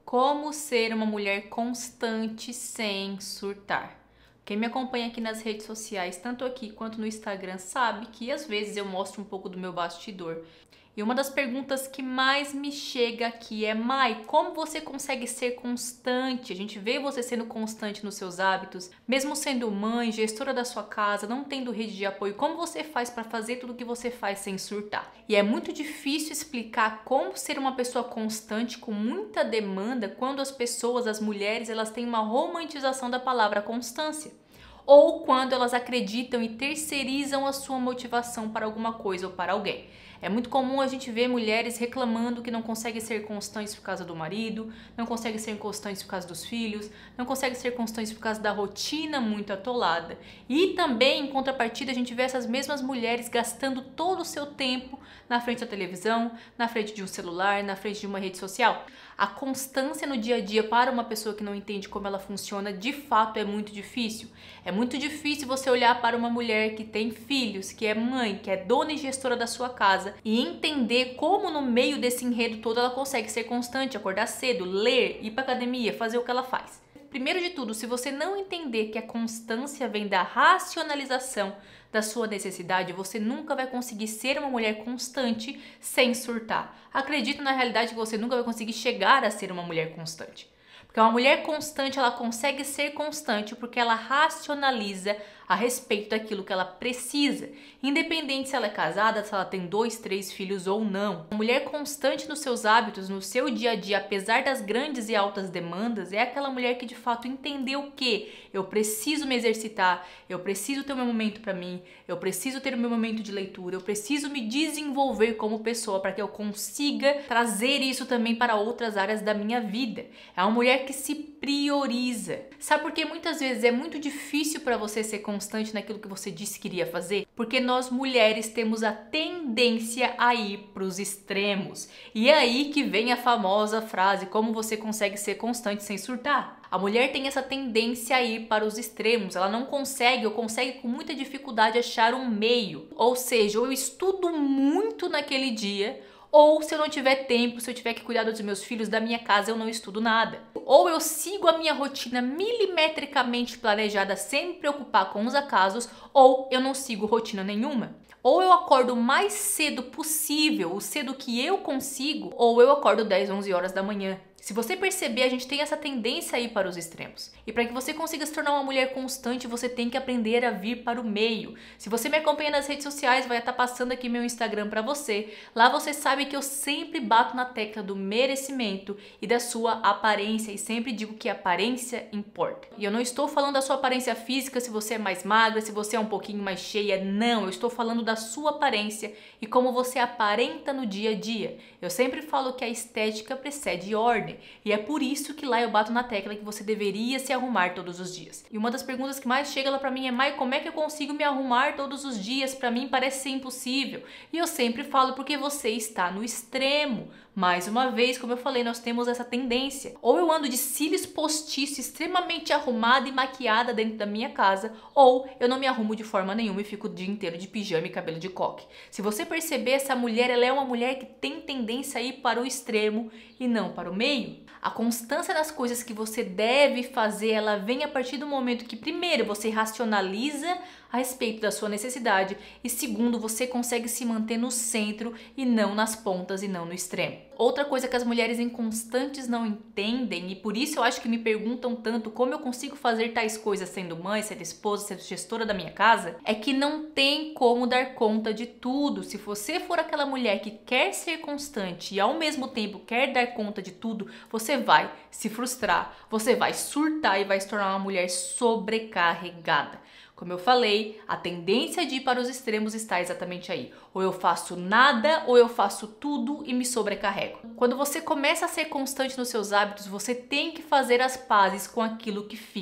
Como ser uma mulher constante sem surtar? Quem me acompanha aqui nas redes sociais, tanto aqui quanto no Instagram, sabe que às vezes eu mostro um pouco do meu bastidor. E uma das perguntas que mais me chega aqui é: Mai, como você consegue ser constante? A gente vê você sendo constante nos seus hábitos, mesmo sendo mãe, gestora da sua casa, não tendo rede de apoio. Como você faz para fazer tudo o que você faz sem surtar? E é muito difícil explicar como ser uma pessoa constante com muita demanda quando as pessoas, as mulheres, elas têm uma romantização da palavra constância. Ou quando elas acreditam e terceirizam a sua motivação para alguma coisa ou para alguém. É muito comum a gente ver mulheres reclamando que não conseguem ser constantes por causa do marido, não conseguem ser constantes por causa dos filhos, não conseguem ser constantes por causa da rotina muito atolada. E também, em contrapartida, a gente vê essas mesmas mulheres gastando todo o seu tempo na frente da televisão, na frente de um celular, na frente de uma rede social. A constância no dia a dia para uma pessoa que não entende como ela funciona, de fato é muito difícil. É muito difícil você olhar para uma mulher que tem filhos, que é mãe, que é dona e gestora da sua casa e entender como no meio desse enredo todo ela consegue ser constante, acordar cedo, ler, ir para academia, fazer o que ela faz. Primeiro de tudo, se você não entender que a constância vem da racionalização da sua necessidade, você nunca vai conseguir ser uma mulher constante sem surtar. Acredito na realidade que você nunca vai conseguir chegar a ser uma mulher constante. Porque uma mulher constante, ela consegue ser constante porque ela racionaliza a respeito daquilo que ela precisa, independente se ela é casada, se ela tem 2, 3 filhos ou não. Uma mulher constante nos seus hábitos, no seu dia a dia, apesar das grandes e altas demandas, é aquela mulher que de fato entendeu que eu preciso me exercitar, eu preciso ter o meu momento para mim, eu preciso ter o meu momento de leitura, eu preciso me desenvolver como pessoa para que eu consiga trazer isso também para outras áreas da minha vida. É uma mulher que se prioriza. Sabe por que muitas vezes é muito difícil para você ser constante naquilo que você disse que iria fazer? Porque nós mulheres temos a tendência a ir para os extremos. E é aí que vem a famosa frase: como você consegue ser constante sem surtar? A mulher tem essa tendência a ir para os extremos, ela não consegue ou consegue com muita dificuldade achar um meio. Ou seja, ou eu estudo muito naquele dia, ou se eu não tiver tempo, se eu tiver que cuidar dos meus filhos, da minha casa, eu não estudo nada. Ou eu sigo a minha rotina milimetricamente planejada sem me preocupar com os acasos, ou eu não sigo rotina nenhuma. Ou eu acordo o mais cedo possível, o cedo que eu consigo, ou eu acordo 10, 11 horas da manhã. Se você perceber, a gente tem essa tendência a ir para os extremos. E para que você consiga se tornar uma mulher constante, você tem que aprender a vir para o meio. Se você me acompanha nas redes sociais, vai estar passando aqui meu Instagram para você. Lá você sabe que eu sempre bato na tecla do merecimento e da sua aparência. E sempre digo que a aparência importa. E eu não estou falando da sua aparência física, se você é mais magra, se você é um pouquinho mais cheia. Não, eu estou falando da sua aparência e como você aparenta no dia a dia. Eu sempre falo que a estética precede ordem. E é por isso que lá eu bato na tecla que você deveria se arrumar todos os dias. E uma das perguntas que mais chega lá pra mim é: Mai, como é que eu consigo me arrumar todos os dias? Pra mim parece ser impossível. E eu sempre falo: porque você está no extremo. Mais uma vez, como eu falei, nós temos essa tendência. Ou eu ando de cílios postiços, extremamente arrumada e maquiada dentro da minha casa, ou eu não me arrumo de forma nenhuma e fico o dia inteiro de pijama e cabelo de coque. Se você perceber, essa mulher, ela é uma mulher que tem tendência a ir para o extremo e não para o meio. A constância nas coisas que você deve fazer, ela vem a partir do momento que, primeiro, você racionaliza a respeito da sua necessidade e, segundo, você consegue se manter no centro e não nas pontas e não no extremo. Outra coisa que as mulheres inconstantes não entendem, e por isso eu acho que me perguntam tanto como eu consigo fazer tais coisas sendo mãe, sendo esposa, sendo gestora da minha casa, é que não tem como dar conta de tudo. Se você for aquela mulher que quer ser constante e ao mesmo tempo quer dar conta de tudo, você vai se frustrar, você vai surtar e vai se tornar uma mulher sobrecarregada. Como eu falei, a tendência de ir para os extremos está exatamente aí. Ou eu faço nada, ou eu faço tudo e me sobrecarrego. Quando você começa a ser constante nos seus hábitos, você tem que fazer as pazes com aquilo que fica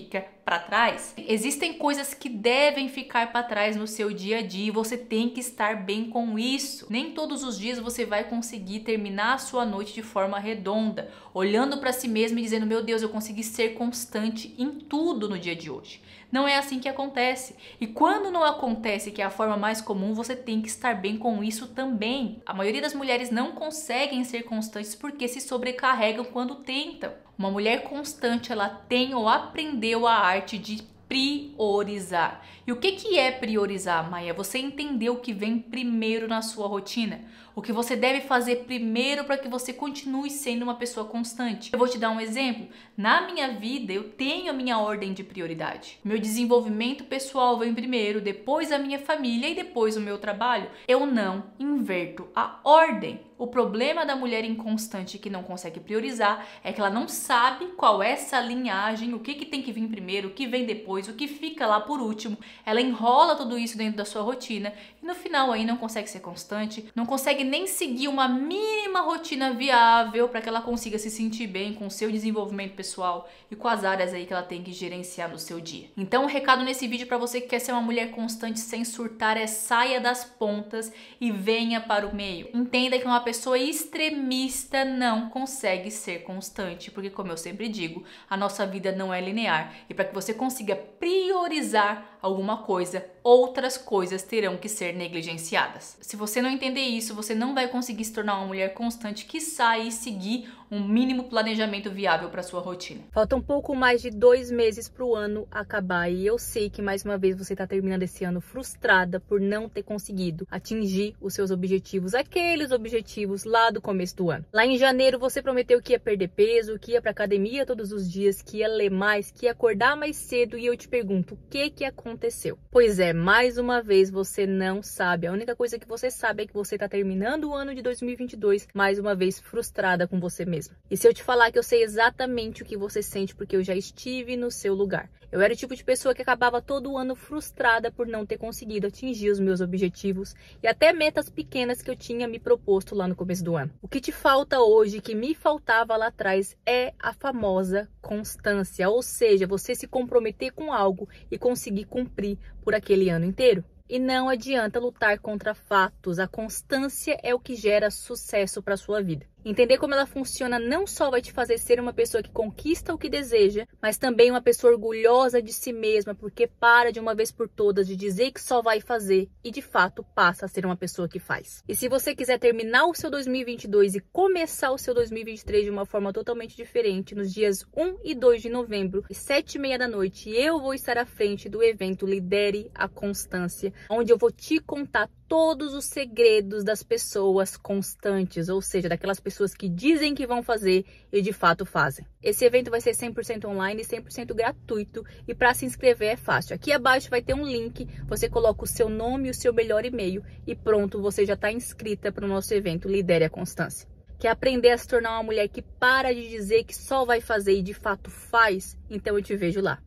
para trás? Existem coisas que devem ficar para trás no seu dia a dia e você tem que estar bem com isso. Nem todos os dias você vai conseguir terminar a sua noite de forma redonda, olhando para si mesmo e dizendo: meu Deus, eu consegui ser constante em tudo no dia de hoje. Não é assim que acontece. E quando não acontece, que é a forma mais comum, você tem que estar bem com isso também. A maioria das mulheres não conseguem ser constantes porque se sobrecarregam quando tentam. Uma mulher constante, ela tem ou aprendeu a arte de priorizar. E o que é priorizar, Maia? Você entender o que vem primeiro na sua rotina. O que você deve fazer primeiro para que você continue sendo uma pessoa constante. Eu vou te dar um exemplo. Na minha vida, eu tenho a minha ordem de prioridade. Meu desenvolvimento pessoal vem primeiro, depois a minha família e depois o meu trabalho. Eu não inverto a ordem. O problema da mulher inconstante que não consegue priorizar é que ela não sabe qual é essa linhagem, o que tem que vir primeiro, o que vem depois, o que fica lá por último. Ela enrola tudo isso dentro da sua rotina e no final aí não consegue ser constante, não consegue nem seguir uma mínima rotina viável para que ela consiga se sentir bem com o seu desenvolvimento pessoal e com as áreas aí que ela tem que gerenciar no seu dia. Então o recado nesse vídeo para você que quer ser uma mulher constante sem surtar é: saia das pontas e venha para o meio. Entenda que uma pessoa extremista não consegue ser constante, porque, como eu sempre digo, a nossa vida não é linear e para que você consiga priorizar alguma coisa, outras coisas terão que ser negligenciadas. Se você não entender isso, você não vai conseguir se tornar uma mulher constante que sai e seguir um mínimo planejamento viável para sua rotina. Falta um pouco mais de 2 meses para o ano acabar e eu sei que mais uma vez você está terminando esse ano frustrada por não ter conseguido atingir os seus objetivos, aqueles objetivos lá do começo do ano. Lá em janeiro você prometeu que ia perder peso, que ia para academia todos os dias, que ia ler mais, que ia acordar mais cedo e eu te pergunto, o que aconteceu? Pois é, mais uma vez você não sabe. A única coisa que você sabe é que você está terminando o ano de 2022 mais uma vez frustrada com você mesma. E se eu te falar que eu sei exatamente o que você sente porque eu já estive no seu lugar. Eu era o tipo de pessoa que acabava todo o ano frustrada por não ter conseguido atingir os meus objetivos e até metas pequenas que eu tinha me proposto lá no começo do ano. O que te falta hoje, que me faltava lá atrás, é a famosa constância, ou seja, você se comprometer com algo e conseguir cumprir por aquele ano inteiro. E não adianta lutar contra fatos, a constância é o que gera sucesso para sua vida. Entender como ela funciona não só vai te fazer ser uma pessoa que conquista o que deseja, mas também uma pessoa orgulhosa de si mesma, porque para de uma vez por todas de dizer que só vai fazer e de fato passa a ser uma pessoa que faz. E se você quiser terminar o seu 2022 e começar o seu 2023 de uma forma totalmente diferente, nos dias 1 e 2 de novembro, às 7h30 da noite, eu vou estar à frente do evento Lidere a Constância, onde eu vou te contar todos os segredos das pessoas constantes, ou seja, daquelas pessoas que dizem que vão fazer e de fato fazem. Esse evento vai ser 100% online e 100% gratuito e para se inscrever é fácil. Aqui abaixo vai ter um link, você coloca o seu nome e o seu melhor e-mail e pronto, você já está inscrita para o nosso evento Lidere a Constância. Quer aprender a se tornar uma mulher que para de dizer que só vai fazer e de fato faz? Então eu te vejo lá.